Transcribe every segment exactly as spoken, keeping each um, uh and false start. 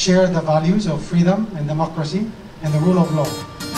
share the values of freedom and democracy and the rule of law.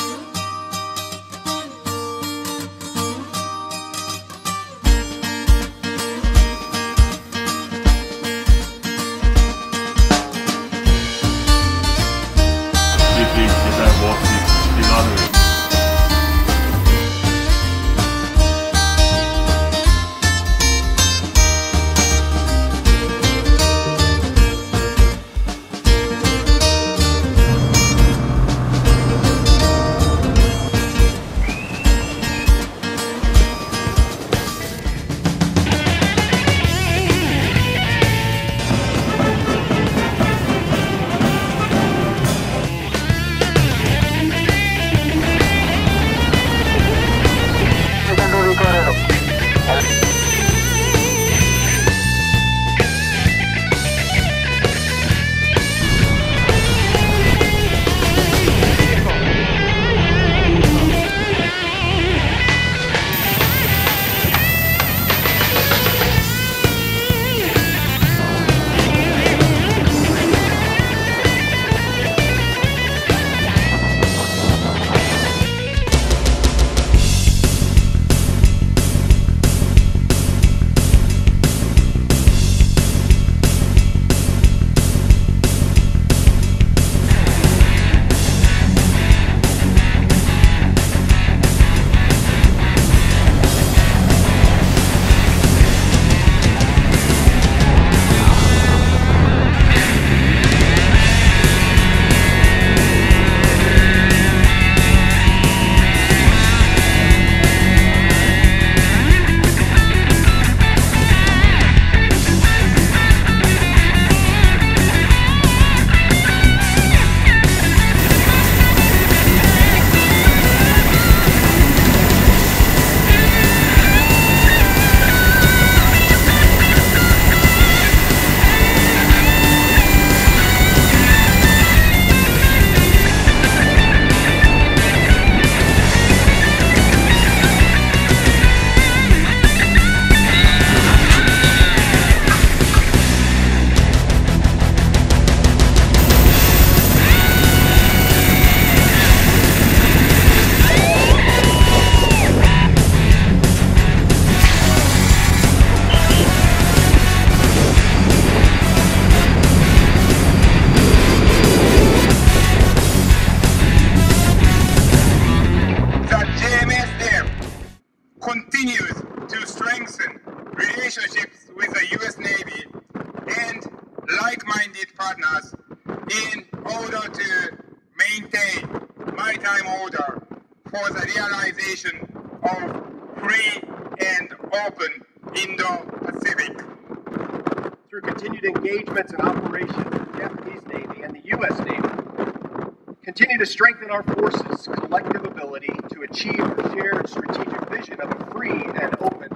Continues to strengthen relationships with the U S Navy and like-minded partners in order to maintain maritime order for the realization of free and open Indo-Pacific. Through continued engagements and operations with the Japanese Navy and the U S Navy, continue to strengthen our forces' collective ability to achieve the shared strategic vision of a free and open